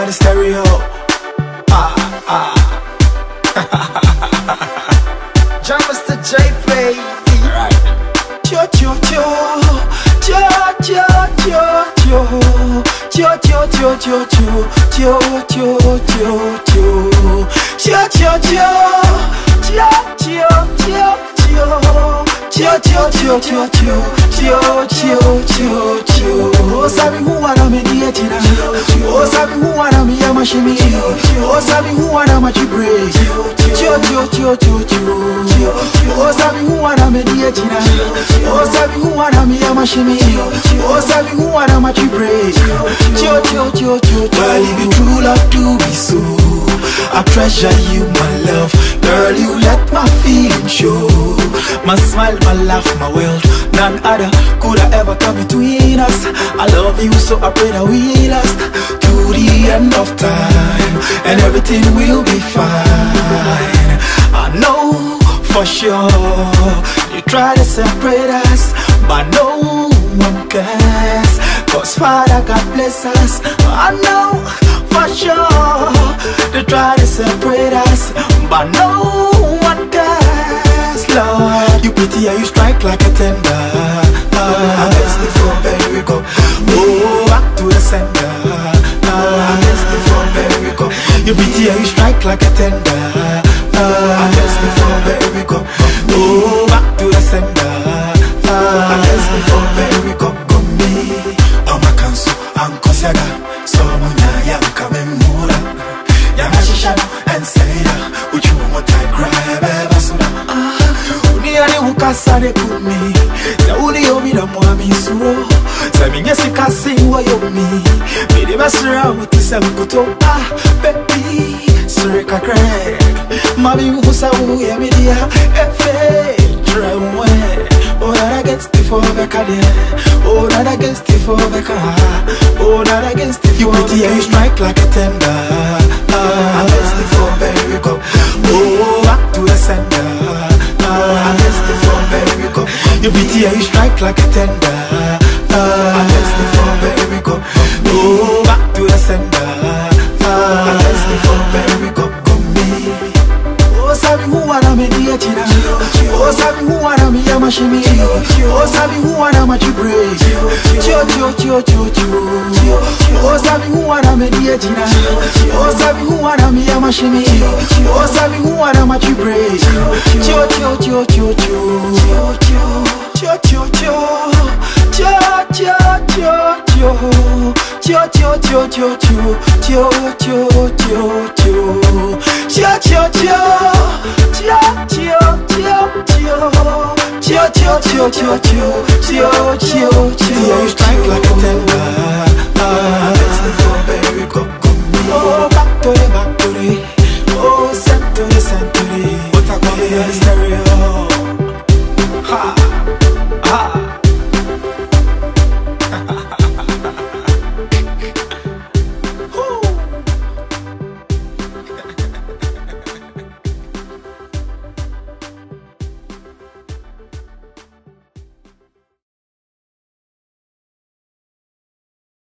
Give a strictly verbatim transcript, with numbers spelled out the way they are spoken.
the stereo. Ah, ah. John Mister J, baby. Right. Cho, cho, cho. Cho, cho, cho, cho. Cho, cho, cho, cho, cho. Cho, cho, cho, cho. Cho, cho, cho. Cho, cho, cho, cho. Cho, cho, cho, cho, cho. Cho, cho, cho, cho. Oh, sabi who wanna me the etina. Oh, sabi who wanna me a mashimi. Oh, sabi who wanna me to break. Cho, cho, cho, cho, cho. Oh, sabi who wanna me the etina. Oh, sabi who wanna me a mashimi. Oh, sabi who wanna me to break. Cho, cho, cho, cho, cho. Well, if you true love to be so, I treasure you, my love. Girl, you let my feelings show. My smile, my laugh, my world. None other could I ever come between us. I love you, so I pray that we last to the end of time, and everything will be fine. I know for sure you try to separate us, but no one cares, cause Father God bless us. I know for sure they try to separate us, but no one cares. Lord, you pity and you strike like a tender. I guess the phone, baby, we go. Oh, back to the sender. I guess the phone, baby, we go. You pity and you strike like a tender. I guess the phone, baby, we go. Oh, back to the sender. I guess the phone, baby, we go. Go me. Oh, my cancel, I'm considered. So, Munya, I'm coming more. Yamashishano and Seda. Would you want to cry, baby? Uniani ukasane kumi. Zaudi yomi na mwami suro. Zaminye sikasi wa yomi. Midi basura utisa mkuto. Ah, baby, sureka crack. Mami uhusa uya midia. Efe, tremwe. Oh, that against the for Becca. Oh, that against the for Becca. Oh, that against the for you pity and you strike like a tender. Ah, against the for baby go. Oh, back to the sender. Ah, against the for baby go. You pity and you strike like a tender. Ah, against the for baby go. Oh, back to the sender. Ah, against the for baby go. Go me. Oh, sabi who wanna me the etina. Oh, sabi who wanna me a mashimi. Oh, sabi who wanna me to break. Cho, cho, cho, cho, cho. Oh, sabi who wanna me the etina. Oh, sabi who wanna me a mashimi. Oh, sabi who wanna me to break. Cho, cho, cho, cho, cho. Cho, cho, cho. Cho, cho, cho, cho. Cho, cho, cho, cho, cho. Cho, cho, cho, cho. Cho, cho, cho. Cho, cho, cho, cho. Cho, cho, cho, cho, cho. Cho, cho, cho. You strike like a tender.